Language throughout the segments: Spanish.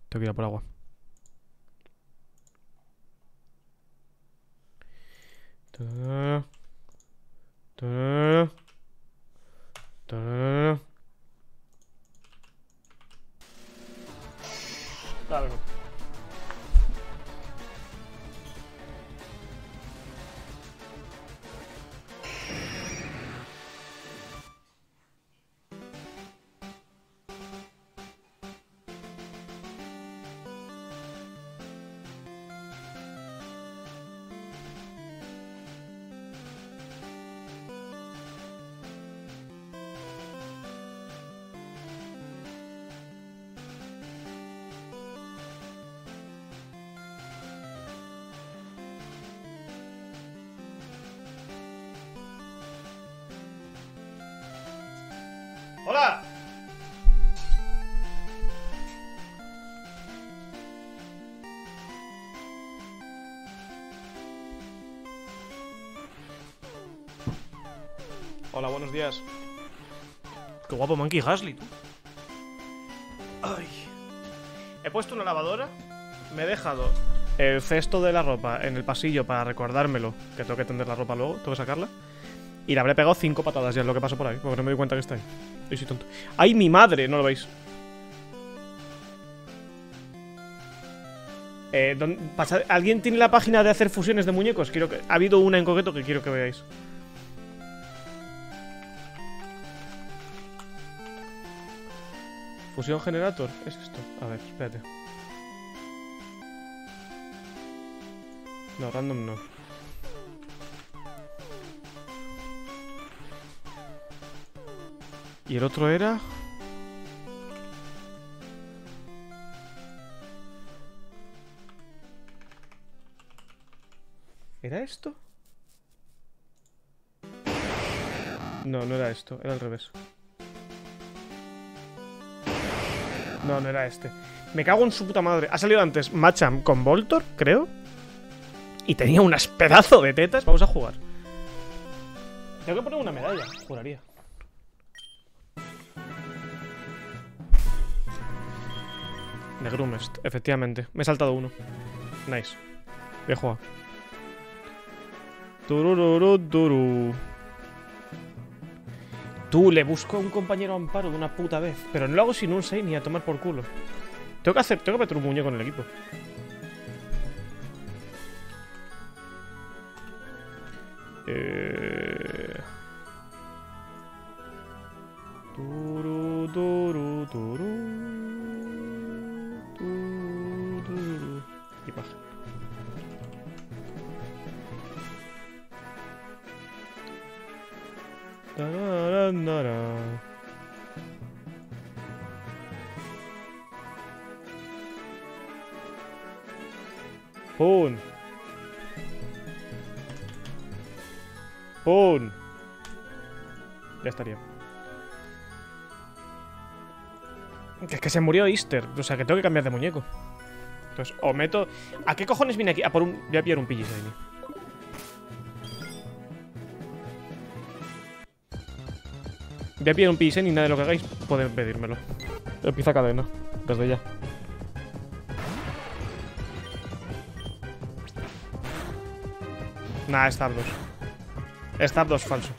Tengo que ir a por agua. Dale. ¡Hola! Hola, buenos días. Qué guapo Monkey Hasley, tú. Ay. He puesto una lavadora. Me he dejado el cesto de la ropa en el pasillo para recordármelo, que tengo que tender la ropa luego, tengo que sacarla. Y le habré pegado 5 patadas, ya es lo que pasó por ahí, porque no me doy cuenta que está ahí. Yo soy tonto. ¡Ay, mi madre! No lo veis. ¿Alguien tiene la página de hacer fusiones de muñecos? Quiero que... Ha habido una en concreto que quiero que veáis. Fusión generator, ¿es esto? A ver, espérate. No, random no. Y el otro era... ¿Era esto? No, no era esto, era al revés. No, no era este. Me cago en su puta madre. Ha salido antes Machamp con Voltor, creo. Y tenía unas pedazos de tetas. Vamos a jugar. Tengo que poner una medalla, juraría. De Grumest, efectivamente. Me he saltado uno. Nice. Voy a jugar. Turururuturu. Tú, le busco a un compañero amparo de una puta vez. Pero no lo hago sin un 6 ni a tomar por culo. Tengo que meter un muñeco en el equipo. Y paja. ¡Pum! ¡Pum! Ya estaría. Que es que se murió Easter. O sea, que tengo que cambiar de muñeco. Entonces, o meto... ¿A qué cojones vine aquí? A por un... Voy a pillar un Pidgeysenie. Voy a pillar un Pidgeysenie y nada de lo que hagáis pueden pedírmelo. Empieza cadena. Desde ya. Nah, Stardos. Stardos falso.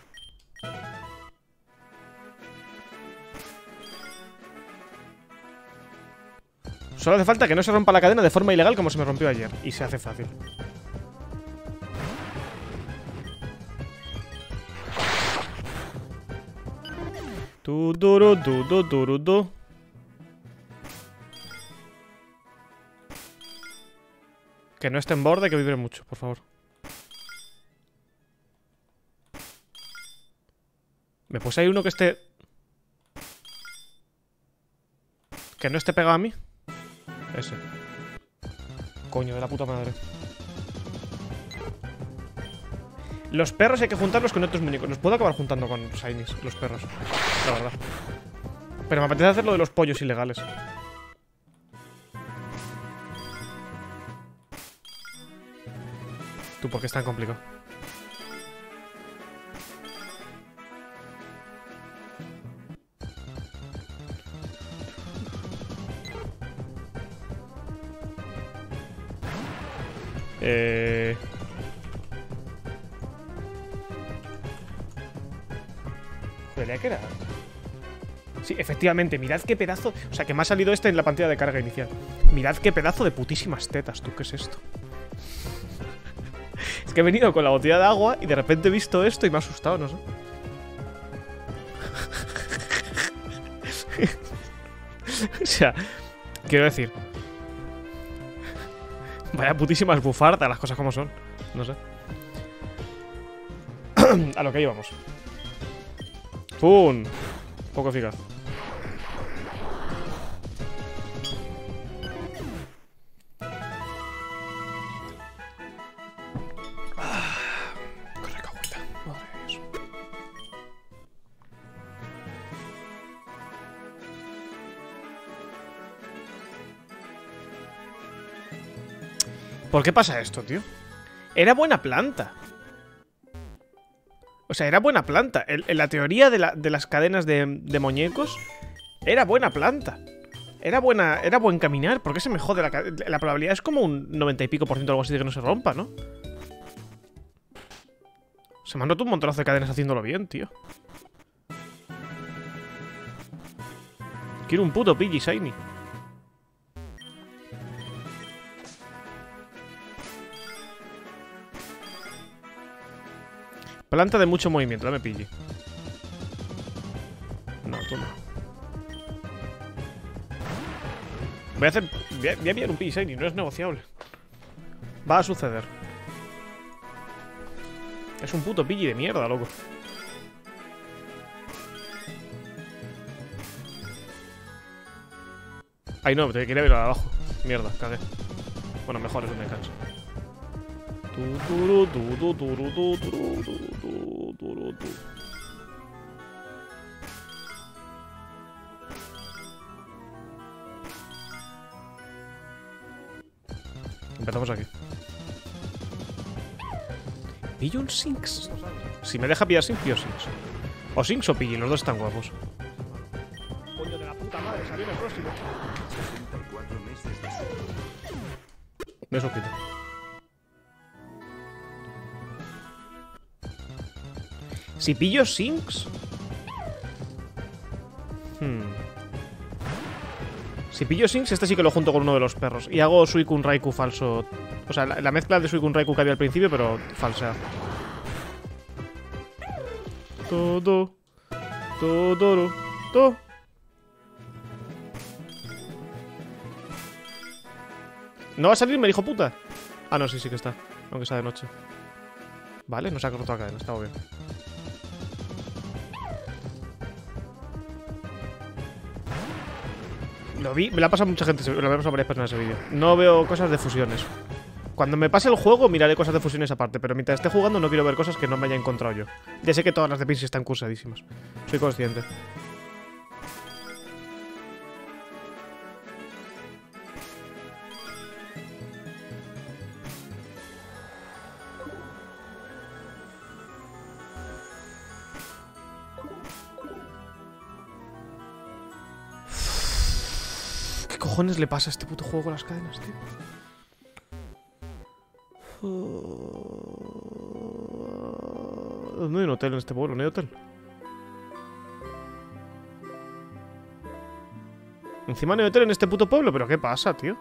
Solo hace falta que no se rompa la cadena de forma ilegal como se me rompió ayer. Y se hace fácil. Que no esté en borde, que vibre mucho, por favor. ¿Me puse ahí uno que esté... que no esté pegado a mí? Ese. Coño, de la puta madre. Los perros hay que juntarlos con otros muñecos. Los puedo acabar juntando con Shinies, los perros. La verdad. Pero me apetece hacer lo de los pollos ilegales. ¿Tú por qué es tan complicado? Joder, ¿qué era? Sí, efectivamente, mirad qué pedazo... O sea, que me ha salido este en la pantalla de carga inicial. Mirad qué pedazo de putísimas tetas, tú, ¿qué es esto? Es que he venido con la botella de agua y de repente he visto esto y me ha asustado, no sé. O sea, quiero decir... Vaya putísimas bufardas, las cosas como son. No sé. A lo que íbamos. ¡Pum! Poco eficaz. Corre, cagüita. Madre de Dios. ¿Por qué pasa esto, tío? Era buena planta. O sea, era buena planta. En la teoría de las cadenas de muñecos, era buena planta. Era buen caminar. ¿Por qué se me jode la probabilidad? Es como un 90 y pico % o algo así de que no se rompa, ¿no? Se me han roto un montonazo de cadenas haciéndolo bien, tío. Quiero un puto Pidgey Shiny. Planta de mucho movimiento, dame Pidgey. No, tú no. Voy a enviar un Pidgey Shiny, no es negociable. Va a suceder. Es un puto Pidgey de mierda, loco. Ay, no, te quería ver abajo. Mierda, cagué. Bueno, mejor es un descanso. Empezamos aquí. ¿Pillo un Sinks? Si me deja pillar Sinks, pillo Sinks. O Sinks o Pidgey, los dos están guapos. Coño de la puta madre, salió en el próximo. 64 meses de su... Me suscrito. Si pillo Sinks. Si pillo Sinks, este sí que lo junto con uno de los perros. Y hago Suicune Raikou falso. O sea, la mezcla de Suicune Raikou que había al principio, pero falsa. Todo. Todo. Todo. ¿No va a salir? Me dijo puta. Ah, no, sí que está. Aunque sea de noche. Vale, no se ha roto la cadena, está bien. Lo vi, me la ha pasado mucha gente, lo vemos a varias personas ese vídeo. No veo cosas de fusiones. Cuando me pase el juego miraré cosas de fusiones aparte, pero mientras esté jugando no quiero ver cosas que no me haya encontrado yo. Ya sé que todas las de Pinsy están cursadísimas. Soy consciente. ¿Qué cojones le pasa a este puto juego con las cadenas, tío? No hay un hotel en este pueblo, no hay hotel. Encima no hay hotel en este puto pueblo, pero ¿qué pasa, tío?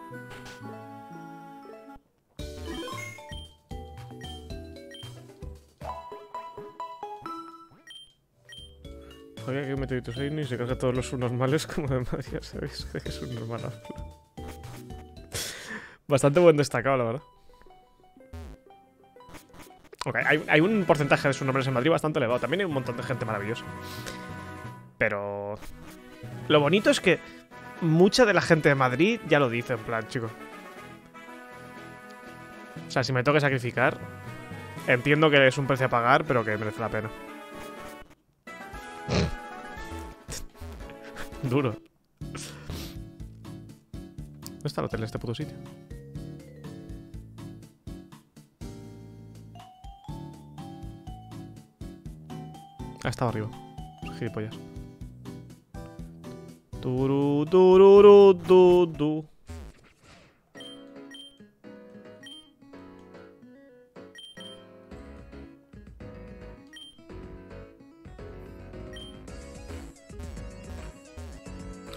Joder, que meteoritos ahí y se carga todos los subnormales como de Madrid, ¿sabéis? Es un normal. Bastante buen destacado, la verdad. Ok, hay un porcentaje de subnormales en Madrid bastante elevado. También hay un montón de gente maravillosa. Pero... lo bonito es que mucha de la gente de Madrid ya lo dice, en plan, chicos. O sea, si me tengo que sacrificar, entiendo que es un precio a pagar, pero que merece la pena. Duro. ¿Dónde está el hotel en este puto sitio? Ah, estaba arriba. Gilipollas. Turu, tururu, du, du.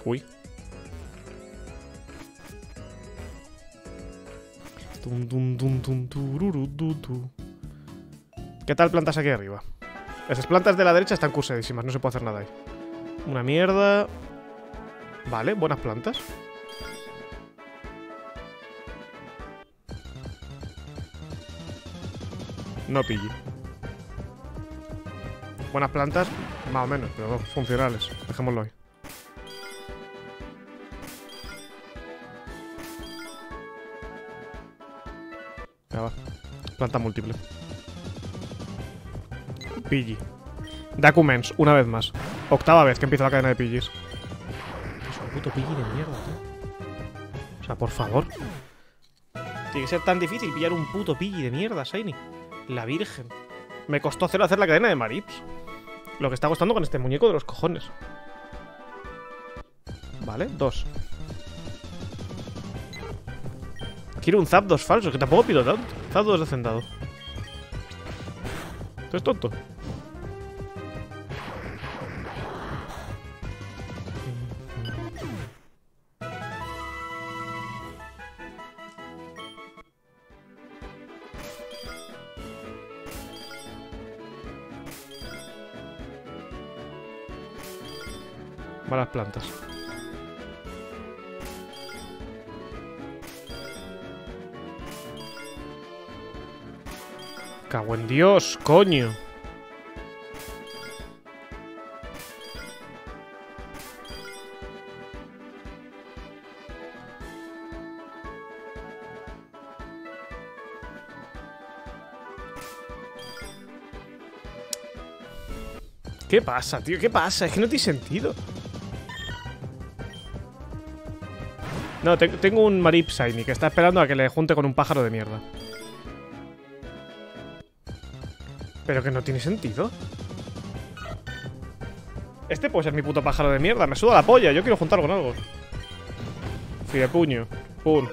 Uy. Tum, tum, tum, tum, tururu, tu, tu. ¿Qué tal plantas aquí arriba? Esas plantas de la derecha están cursadísimas, no se puede hacer nada ahí. Una mierda. Vale, buenas plantas. No pille. Buenas plantas, más o menos, pero funcionales. Dejémoslo ahí. Ya va. Planta múltiple. Pidgey. Documents, una vez más. Octava vez que empieza la cadena de Pidgeys. Es un puto Pidgey de mierda, tío. O sea, por favor. Tiene que ser tan difícil pillar un puto Pidgey de mierda, Shiny. La virgen. Me costó cero hacer la cadena de Marips. Lo que está costando con este muñeco de los cojones. Vale, 2. Quiero un Zapdos falso, que tampoco pido tanto. Zapdos de hacendado. ¿Esto es tonto? Malas plantas. Cago en Dios, coño. ¿Qué pasa, tío? ¿Qué pasa? Es que no tiene sentido. No, tengo un Marip Shiny que está esperando a que le junte con un pájaro de mierda. Pero que no tiene sentido. Este puede ser mi puto pájaro de mierda. Me suda la polla, yo quiero juntar con algo. Fidepuño. Pum.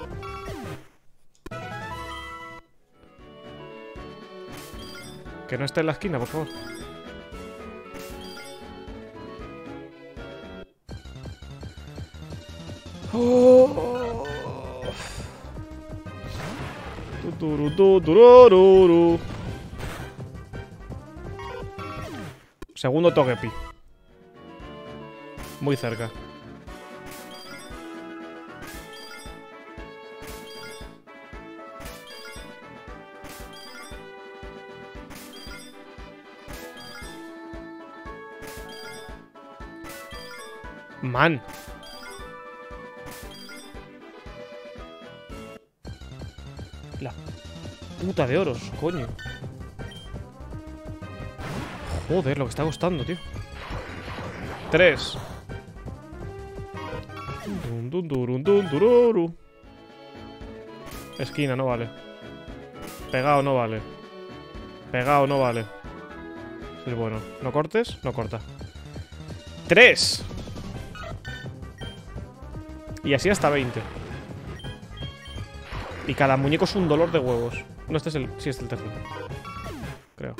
Que no esté en la esquina, por favor. Oh. Segundo Togepi. Muy cerca. Man. La puta de oros, coño. Joder, lo que está costando, tío. 3. Esquina, no vale. Pegado, no vale. Pegado, no vale. Es bueno. No cortes, no corta. 3. Y así hasta 20. Y cada muñeco es un dolor de huevos. No, este es el... Sí, este es el tercero. Creo.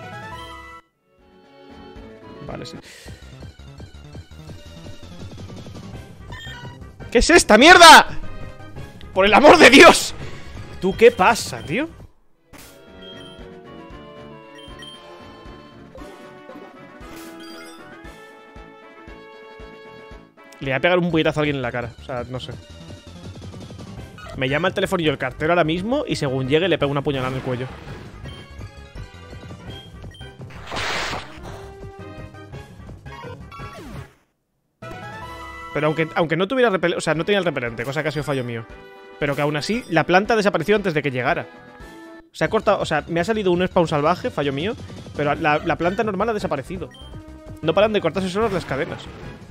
Vale, sí. ¿Qué es esta mierda? ¡Por el amor de Dios! ¿Tú qué pasa, tío? Le voy a pegar un puñetazo a alguien en la cara. O sea, no sé. Me llama el telefonillo el cartero ahora mismo y según llegue le pego una puñalada en el cuello. Pero aunque no tuviera repelente, o sea, no tenía el repelente, cosa que ha sido fallo mío. Pero que aún así, la planta desapareció antes de que llegara. Se ha cortado, o sea, me ha salido un spawn salvaje, fallo mío. Pero la planta normal ha desaparecido. No paran de cortarse solas las cadenas.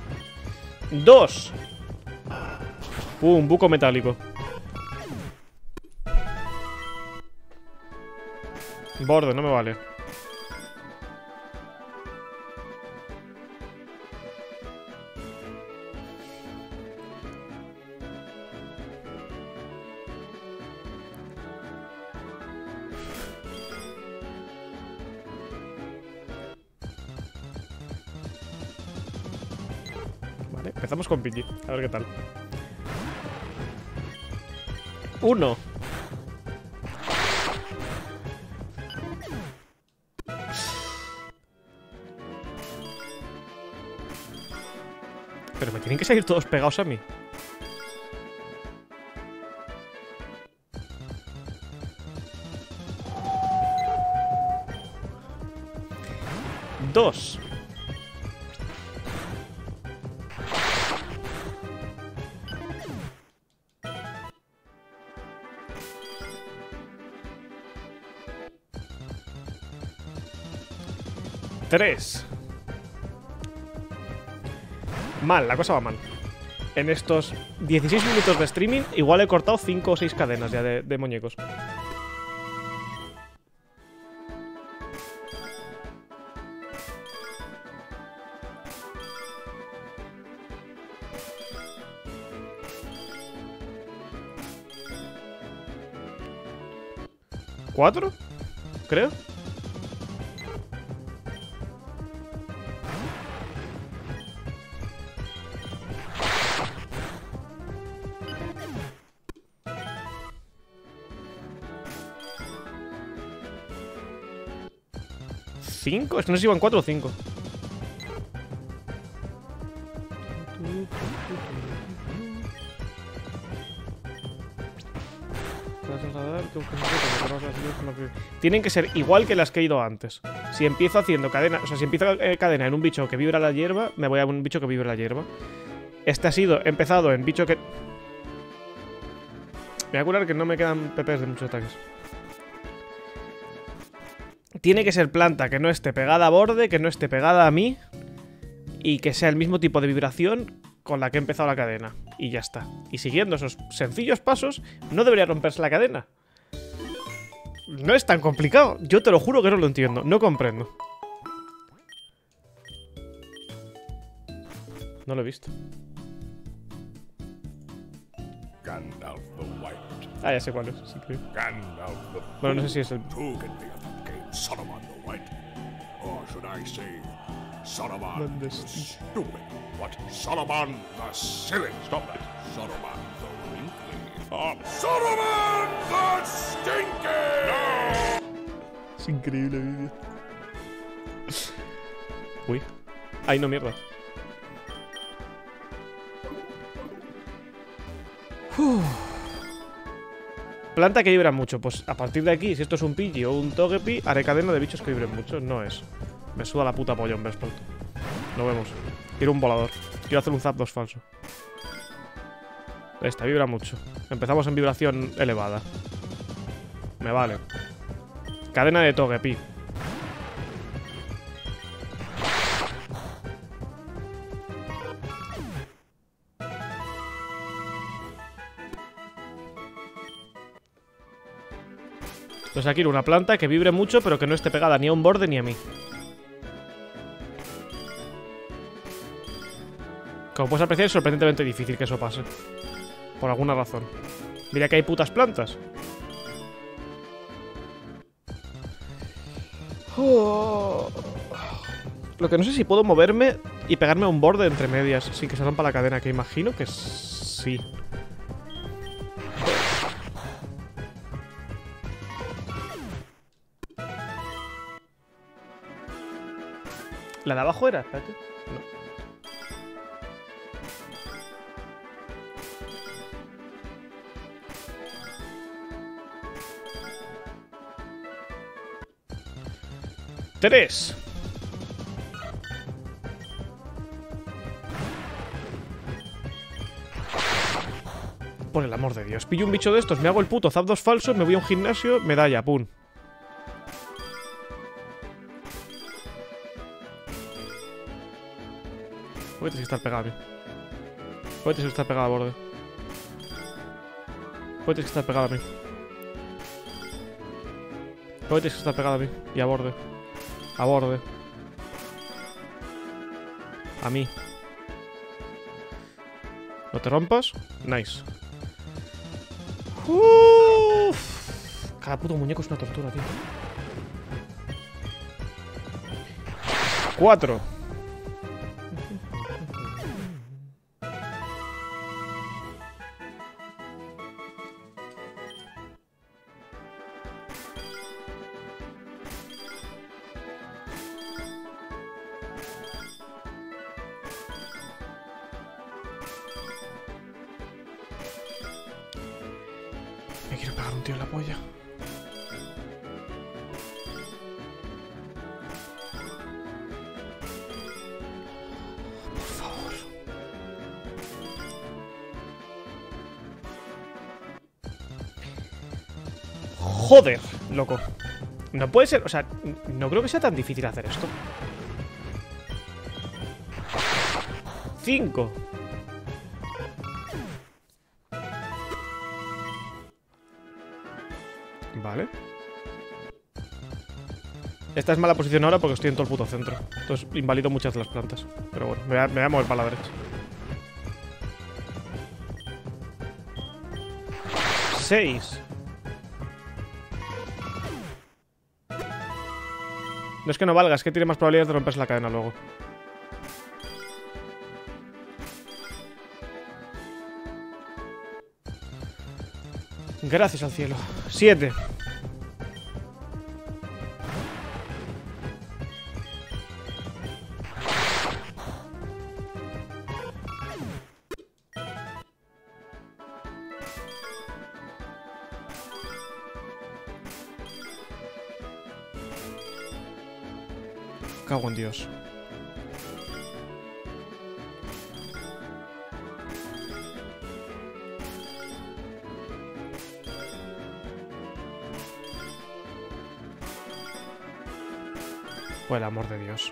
2. Un buco metálico. Borde, no me vale. Vale. Empezamos con Pidgey. A ver qué tal. 1. Pero me tienen que salir todos pegados a mí. 2. Tres. Mal, la cosa va mal. En estos 16 minutos de streaming, igual he cortado 5 o 6 cadenas ya de muñecos. ¿4? Creo. ¿5? Es que no sé si iban 4 o 5. Tienen que ser igual que las que he ido antes. Si empiezo haciendo cadena, o sea, si empiezo cadena en un bicho que vibra la hierba, me voy a un bicho que vibra la hierba. Este ha sido empezado en bicho que... Me voy a curar que no me quedan PPs de muchos ataques. Tiene que ser planta que no esté pegada a borde, que no esté pegada a mí y que sea el mismo tipo de vibración con la que he empezado la cadena. Y ya está. Y siguiendo esos sencillos pasos, no debería romperse la cadena. No es tan complicado. Yo te lo juro que no lo entiendo. No comprendo. No lo he visto. Gandalf the White. Ah, ya sé cuál es. Sí, creo. Gandalf the Bueno, no sé si es el... Saruman the White. Or should I say, Saruman Man, the this- Stupid. What? Saruman the Silly. Stop that. Saruman the Wrinkly. Saruman the Stinky! No! Es increíble el vídeo. Uy. Ay, no, mierda. Planta que vibra mucho. Pues a partir de aquí, si esto es un Pidgey o un Togepi, haré cadena de bichos que vibren mucho. No es. Me suda la puta polla un Besplout. Lo vemos. Quiero un volador. Quiero hacer un Zapdos falso. Esta vibra mucho. Empezamos en vibración elevada. Me vale. Cadena de Togepi. Entonces aquí una planta que vibre mucho pero que no esté pegada ni a un borde ni a mí. Como puedes apreciar, es sorprendentemente difícil que eso pase. Por alguna razón. Mira que hay putas plantas. Oh. Lo que no sé si puedo moverme y pegarme a un borde entre medias sin que se rompa la cadena, que imagino que sí. ¿La de abajo era? Espérate. No. ¡3! Por el amor de Dios. Pillo un bicho de estos, me hago el puto Zapdos falso, me voy a un gimnasio, medalla, pum. Puede que estar pegado a mí. Puede que estar pegado a borde. Puede que estar pegado a mí. Puede que estar pegado a mí. Y a borde. A borde. A mí. ¿No te rompas? Nice. Uff. Cada puto muñeco es una tortura, tío. 4. Me quiero pegar un tío en la polla. Por favor. Joder, loco. No puede ser, o sea, no creo que sea tan difícil hacer esto. 5. Vale. Esta es mala posición ahora porque estoy en todo el puto centro. Entonces invalido muchas de las plantas. Pero bueno, me voy a mover para la derecha. 6. No es que no valga, es que tiene más probabilidades de romperse la cadena luego. Gracias al cielo. 7. Cago en Dios. Por el amor de Dios.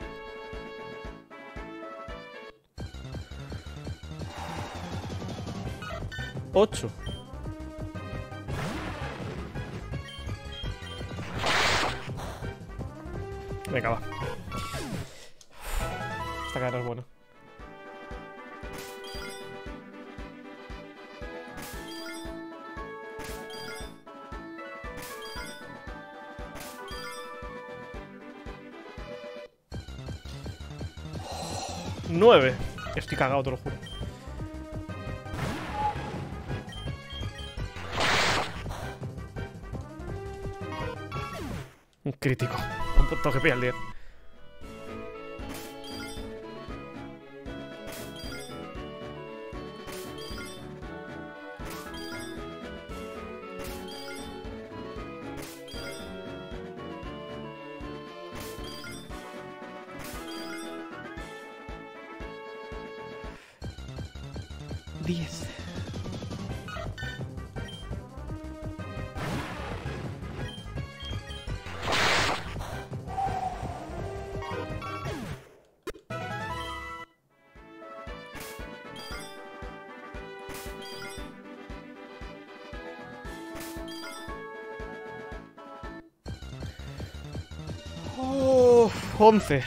Ocho. Venga, va. Esta cadena es buena. ¡9! Estoy cagado, te lo juro. Un crítico. Un punto GP al 10. Oh, 11.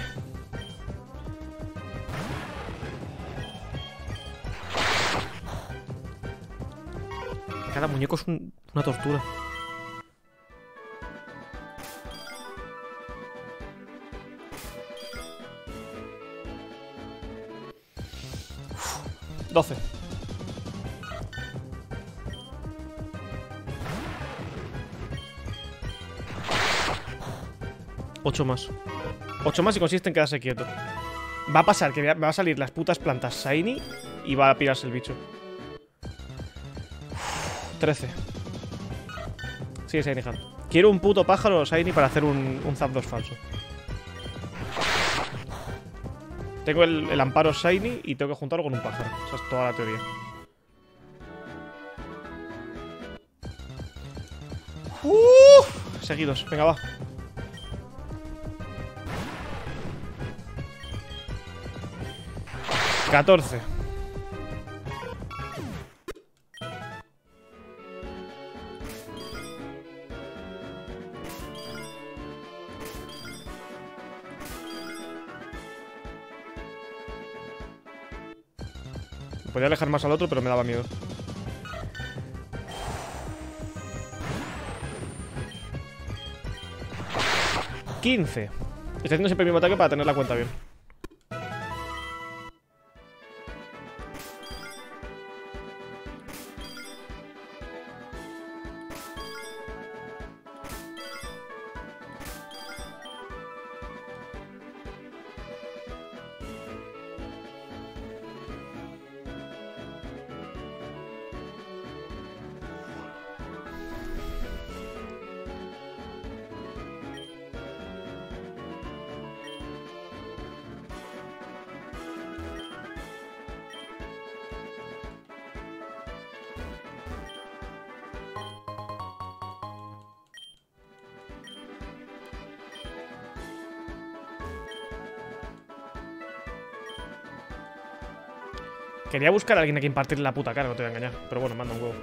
Cada muñeco es una tortura. Uf, 12. 8 más. 8 más y consiste en quedarse quieto. Va a pasar que me va a salir las putas plantas Shiny y va a pirarse el bicho. 13. Sigue Shiny Hand. Quiero un puto pájaro Shiny para hacer un Zapdos falso. Tengo el amparo Shiny y tengo que juntarlo con un pájaro. Esa es toda la teoría. Seguidos. Venga, va. $14. Me podía alejar más al otro, pero me daba miedo. $15. Estoy haciendo siempre el mismo ataque para tener la cuenta bien. Quería buscar a alguien a quien partirle la puta cara, no te voy a engañar. Pero bueno, manda un huevo.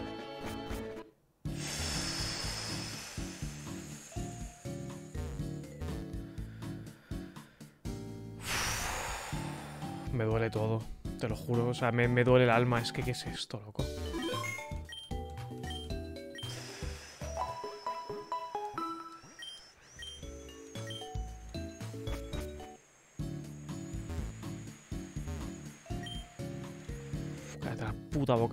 Me duele todo, te lo juro. O sea, me duele el alma. Es que, ¿qué es esto, loco? Cállate la puta boca.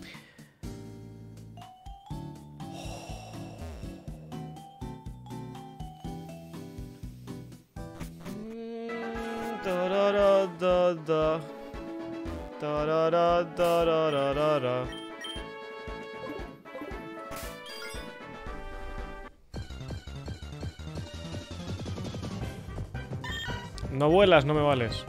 No vuelas, no me vales.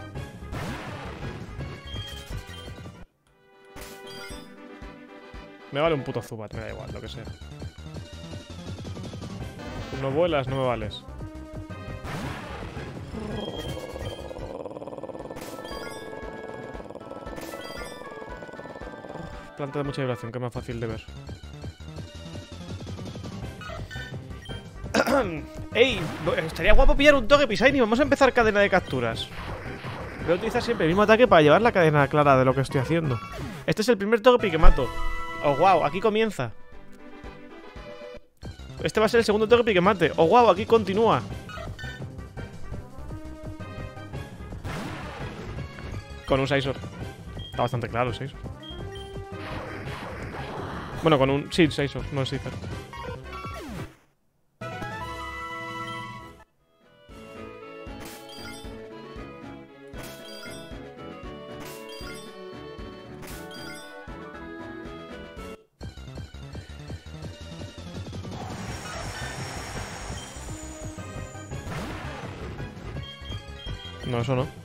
Me vale un puto Zubat, me da igual, lo que sea. No vuelas, no me vales. Planta de mucha vibración, que es más fácil de ver. ¡Ey! Estaría guapo pillar un Togepi, Shiny. Vamos a empezar cadena de capturas. Voy a utilizar siempre el mismo ataque para llevar la cadena clara de lo que estoy haciendo. Este es el primer Togepi que mato. ¡Oh, wow! Aquí comienza. Este va a ser el segundo Togepi que mate. ¡Oh, wow! Aquí continúa. Con un Scizor. Está bastante claro el Scizor. Bueno, con un... Sí, Scizor, no es Scizor. No, eso no.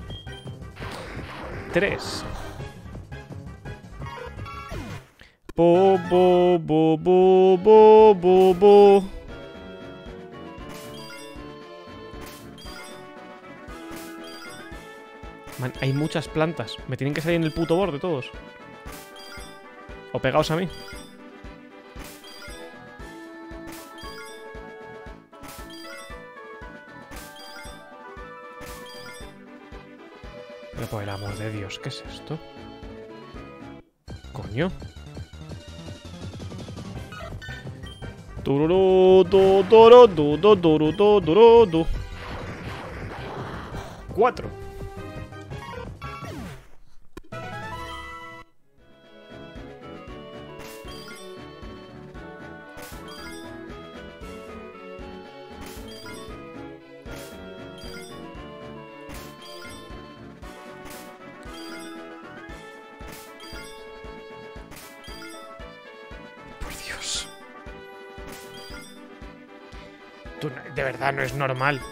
3. Bo, bo, bo, bo, bo, bo, bo. Man, hay muchas plantas. Me tienen que salir en el puto borde todos. O pegados a mí. Pero por el amor de Dios, ¿qué es esto? Coño. Tururú, tu, turu, tu, tu, turu, tu, turu, tu. 4. De verdad, no es normal.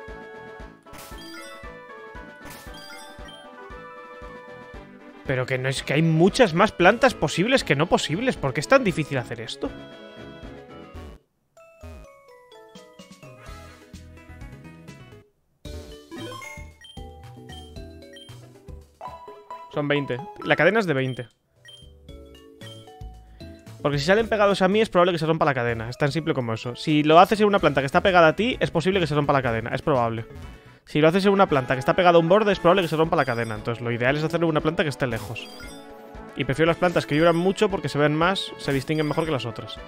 Pero que no es que hay muchas más plantas posibles que no posibles. ¿Por qué es tan difícil hacer esto? Son 20. La cadena es de 20. Porque si salen pegados a mí es probable que se rompa la cadena. Es tan simple como eso. Si lo haces en una planta que está pegada a ti, es posible que se rompa la cadena. Es probable. Si lo haces en una planta que está pegada a un borde, es probable que se rompa la cadena. Entonces lo ideal es hacerlo en una planta que esté lejos. Y prefiero las plantas que vibran mucho porque se ven más, se distinguen mejor que las otras.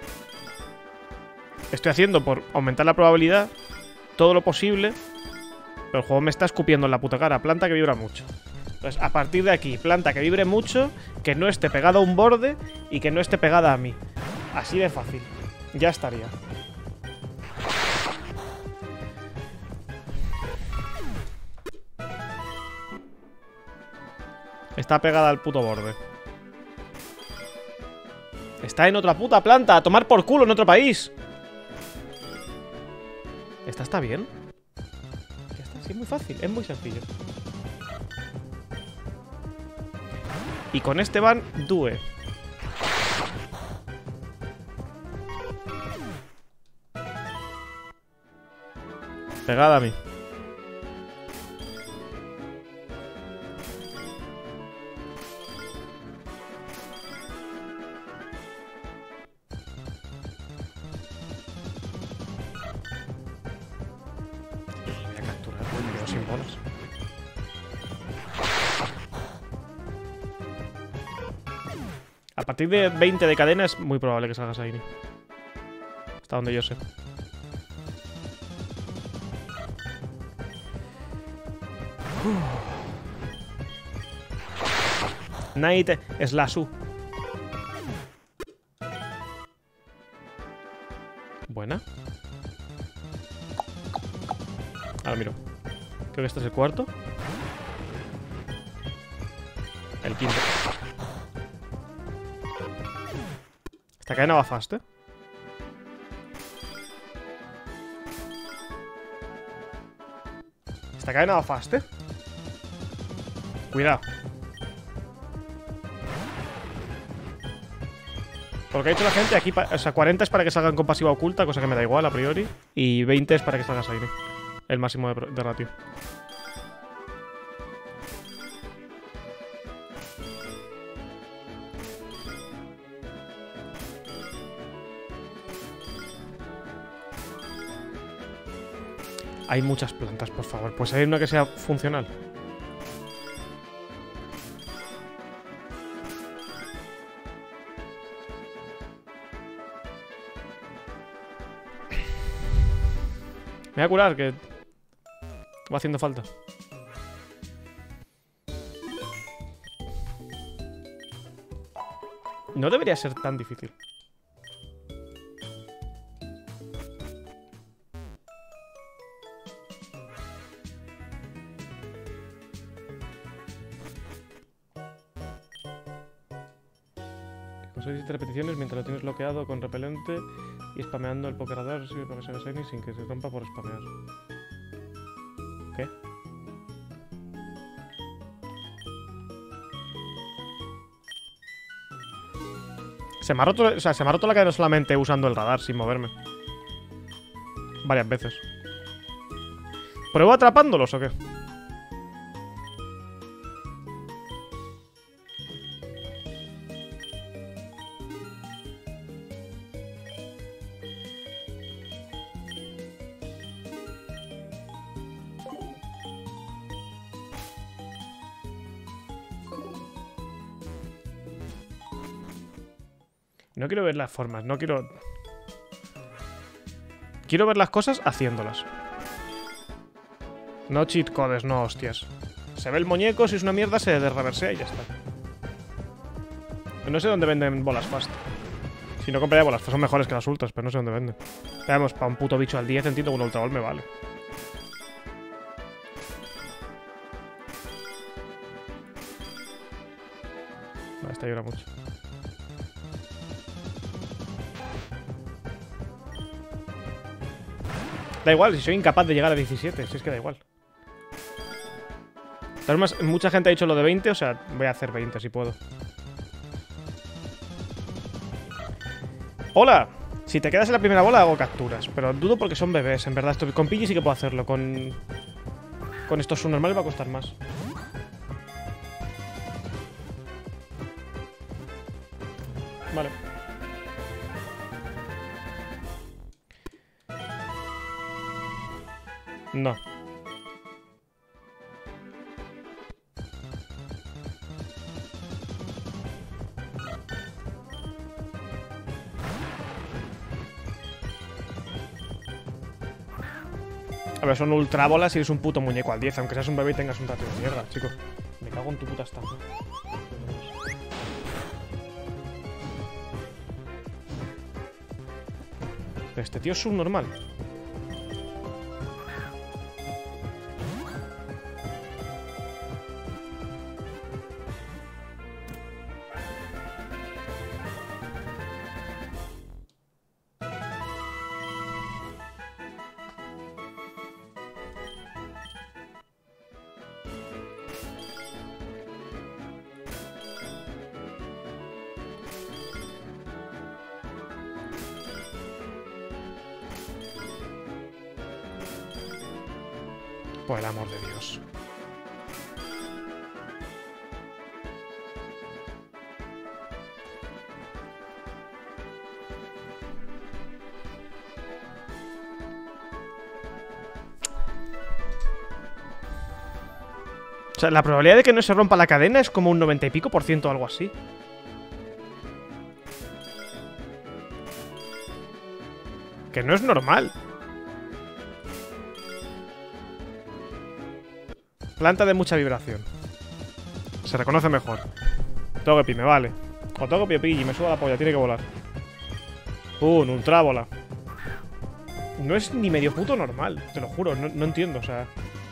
Estoy haciendo, por aumentar la probabilidad, todo lo posible. Pero el juego me está escupiendo en la puta cara. Planta que vibra mucho. Entonces, a partir de aquí, planta que vibre mucho, que no esté pegada a un borde y que no esté pegada a mí. Así de fácil. Ya estaría. Está pegada al puto borde. Está en otra puta planta. A tomar por culo en otro país. ¿Esta está bien? Ya está, sí, es muy fácil. Es muy sencillo. Y con este van Due. Pegada a mí. bolas. A partir de 20 de cadena es muy probable que salga Shiny. Hasta donde yo sé. Night Slashu. Buena. Ahora miro. Creo que este es el cuarto. El quinto. Esta cadena va fast, ¿eh? Esta cadena va fast, ¿eh? Cuidado. Por lo que ha dicho la gente, aquí, o sea, 40 es para que salgan con pasiva oculta, cosa que me da igual a priori. Y 20 es para que salga Shiny. El máximo de ratio. Hay muchas plantas, por favor. Pues hay una que sea funcional. Me voy a curar, que va haciendo falta. No debería ser tan difícil. Conseguir 7 repeticiones mientras lo tienes bloqueado con repelente y spameando el Pokéradar sirve para que salga Shiny sin que se rompa por spamear. ¿Qué? Se me ha roto, o sea, se me ha roto la cadena solamente usando el radar sin moverme. Varias veces. ¿Pruebo atrapándolos o qué? No quiero ver las formas, no quiero... Quiero ver las cosas haciéndolas. No cheat codes, no hostias. Se ve el muñeco, si es una mierda se desreversea y ya está. No sé dónde venden bolas fast. Si no compraría bolas fast, son mejores que las ultras, pero no sé dónde venden. Veamos, para un puto bicho al 10 entiendo que un ultra ball me vale. Vale, esta llora mucho. Da igual, si soy incapaz de llegar a 17, si es que da igual. Además, mucha gente ha dicho lo de 20, o sea, voy a hacer 20 si puedo. ¡Hola! Si te quedas en la primera bola hago capturas, pero dudo porque son bebés, en verdad. Esto, con Pidgey sí que puedo hacerlo, con estos subnormales va a costar más. Vale. No. A ver, son ultra bolas y eres un puto muñeco al 10, aunque seas un bebé y tengas un ratio de mierda, chico. Me cago en tu puta estampa. Pero este tío es subnormal. Por el amor de Dios. O sea, la probabilidad de que no se rompa la cadena es como un 90 y pico % o algo así. Que no es normal. Planta de mucha vibración. Se reconoce mejor. Togepi, me vale. O Togepi o Pidgey, me suda la polla, tiene que volar. Ultrábola. No es ni medio puto normal, te lo juro, no entiendo, o sea.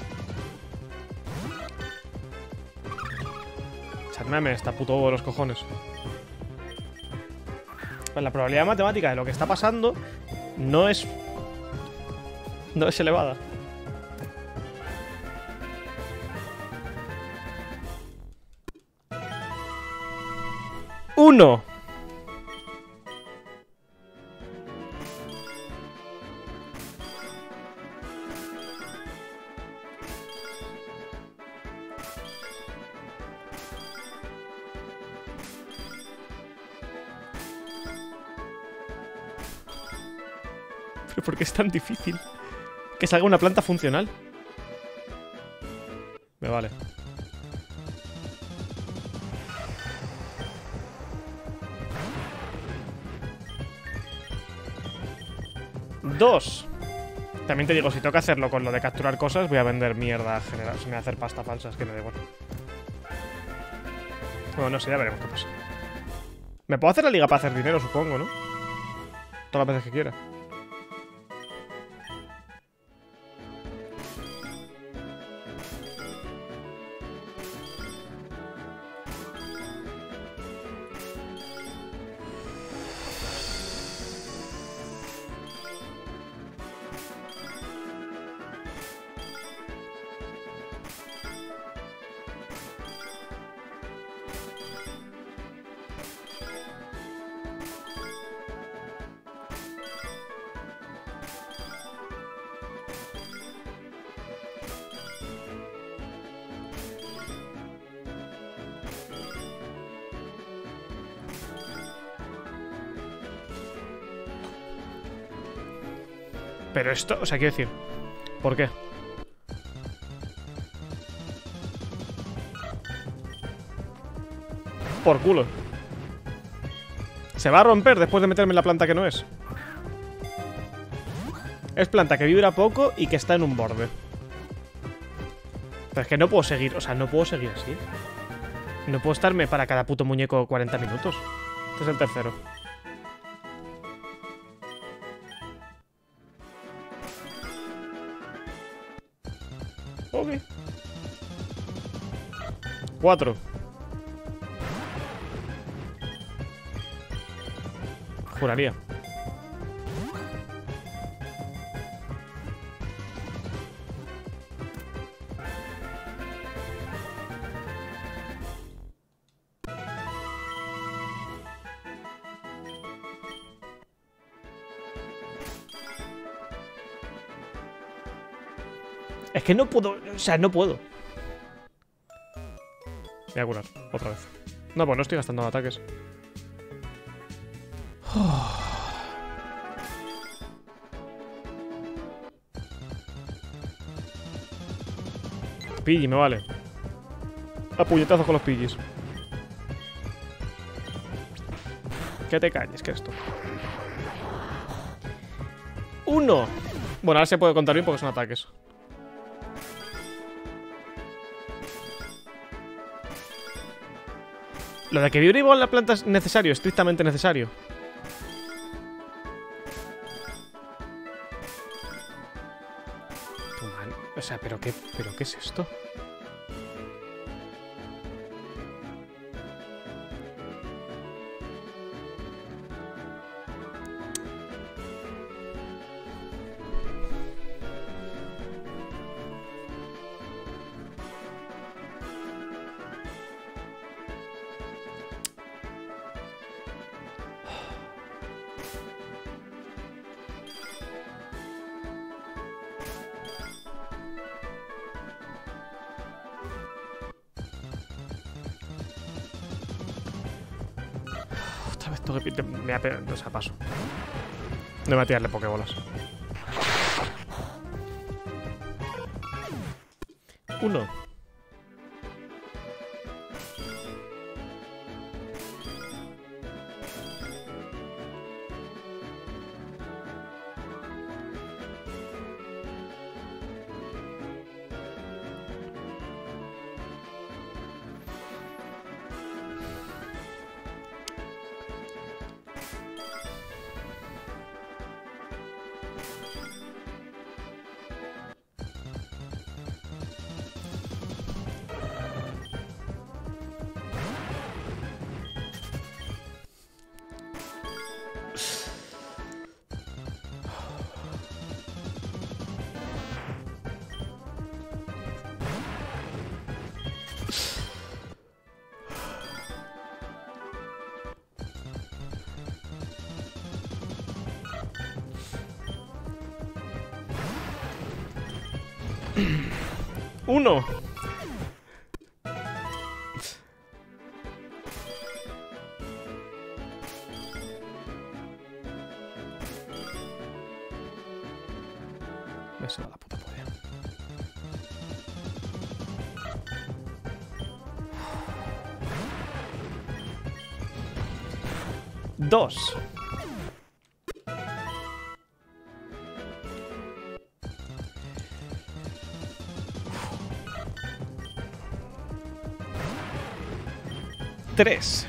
Echadme esta puto huevo de los cojones. Pues la probabilidad matemática de lo que está pasando no es elevada. ¡Uno! ¿Pero por qué es tan difícil? Que salga una planta funcional. Me vale. Dos. También te digo, si tengo que hacerlo con lo de capturar cosas, voy a vender mierda general. Se me va a hacer pasta falsa, es que me da igual. Bueno, no sé, ya veremos qué pasa. Me puedo hacer la liga para hacer dinero, supongo, ¿no? Todas las veces que quiera. Pero esto, o sea, quiero decir, ¿por qué? Por culo. Se va a romper después de meterme en la planta que no es. Es planta que vibra poco y que está en un borde. Pero es que no puedo seguir, o sea, no puedo seguir así. No puedo estarme para cada puto muñeco 40 minutos. Este es el tercero. Ok. 4. Juraría. Es que no puedo, o sea, no puedo. Voy a curar, otra vez. No, pues no estoy gastando ataques. Pidgey, me vale. A puñetazos con los Pidgeys. Que te calles, que esto. 1. Bueno, ahora se puede contar bien porque son ataques. Lo de que vibre igual la planta es necesario, estrictamente necesario. O sea, ¿pero qué es esto? Me voy a pegar, o sea, paso. No me voy a tirarle pokebolas. 1. 1. Me se va la puta polla. 2. Tres.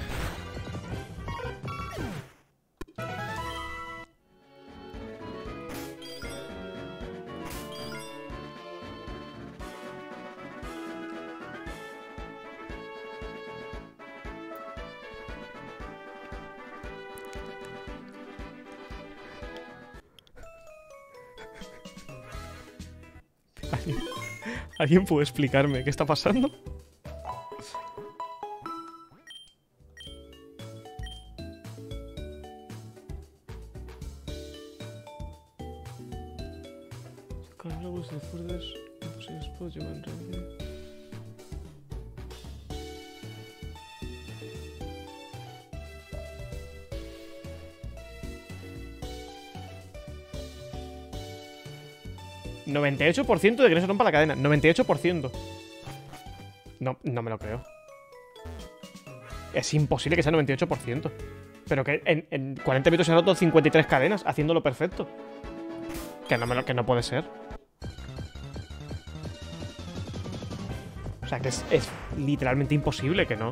¿Alguien puede explicarme qué está pasando? ¿98% de que no se rompa la cadena? 98%. No me lo creo. Es imposible que sea 98%. Pero que en 40 minutos se han roto 53 cadenas haciéndolo perfecto. Que no puede ser. O sea, que es literalmente imposible que no.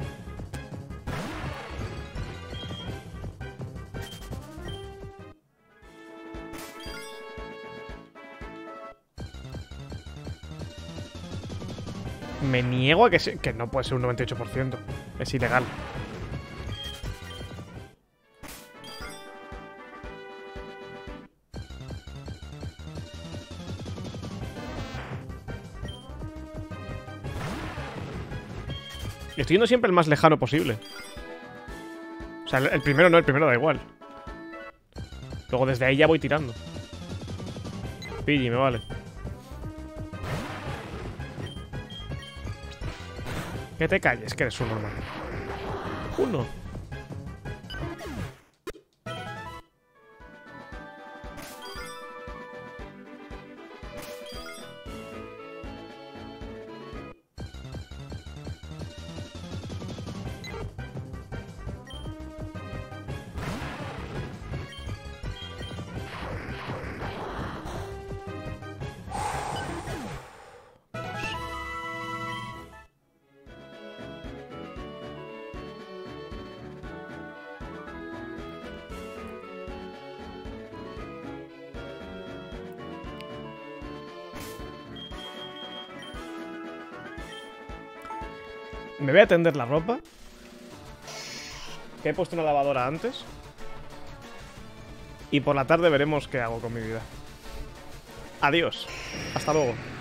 Me niego a que no puede ser un 98%. Es ilegal. Estoy yendo siempre el más lejano posible. O sea, el primero no, el primero da igual. Luego desde ahí ya voy tirando. Pidgey, me vale. Que te calles, que eres un normal. 1. Me voy a tender la ropa. Que he puesto una lavadora antes. Y por la tarde veremos qué hago con mi vida. Adiós. Hasta luego.